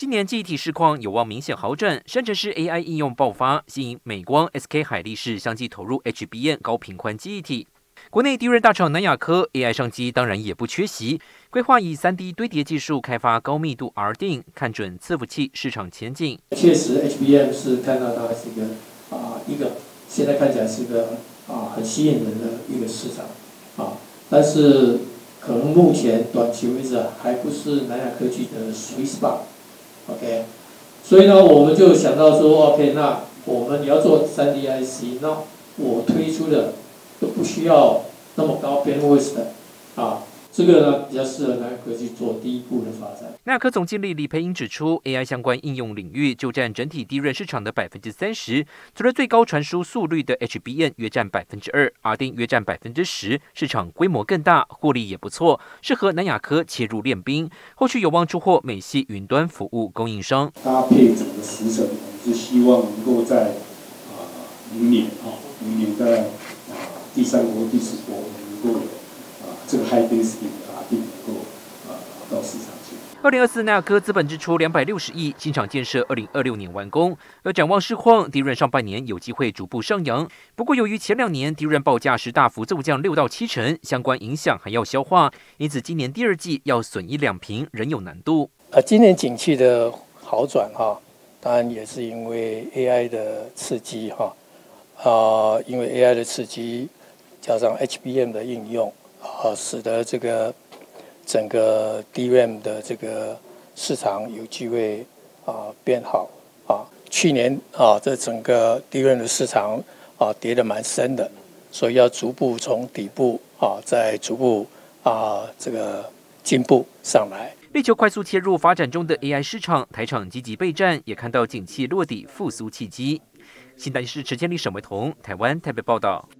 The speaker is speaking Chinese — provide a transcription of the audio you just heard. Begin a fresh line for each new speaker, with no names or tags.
今年记忆体市况有望明显好转，生成式 AI 应用爆发，吸引美光、SK 海力士相继投入 HBM 高频宽记忆体。国内低润大厂南亚科 AI 商机当然也不缺席，规划以3D 堆叠技术开发高密度 RDIMM， 看准伺服器市场前景。
确实 HBM 是看到它是一个现在看起来是一个很吸引人的一个市场但是可能目前短期为止还不是南亚科技的 sweet spot。OK， 所以呢，我们就想到说 ，OK， 那我们要做3D IC， 那我推出的就不需要那么高 bandwidth 的这个呢比较适合南亚科技做第一步的发展。
南亚科总经理李培英指出 ，AI 相关应用领域就占整体低润市场的30%，除了最高传输速率的 HBM 约占2%，RDIMM 约占10%，市场规模更大，获利也不错，适合南亚科切入练兵，后续有望出货美系云端服务供应商。
搭配整个时程，我们是希望能够在明年在第3波、第4波能够有这个 high density 的RDIMM能够到市场去。
2024南亚科资本支出260亿，新厂建设2026年完工。而展望市况，低润上半年有机会逐步上扬。不过，由于前2年低润报价时大幅骤降6到7成，相关影响还要消化，因此今年第2季要损益两平仍有难度。
今年景气的好转当然也是因为 AI 的刺激因为 AI 的刺激加上 HBM 的应用使得这个整个 DRAM 的这个市场有机会变好去年这整个 DRAM 的市场跌得蛮深的，所以要逐步从底部再逐步这个进步上来。
力求快速切入发展中的 AI 市场，台厂积极备战，也看到景气落底复苏契机。新台视陈千里、沈维彤，台湾台北报道。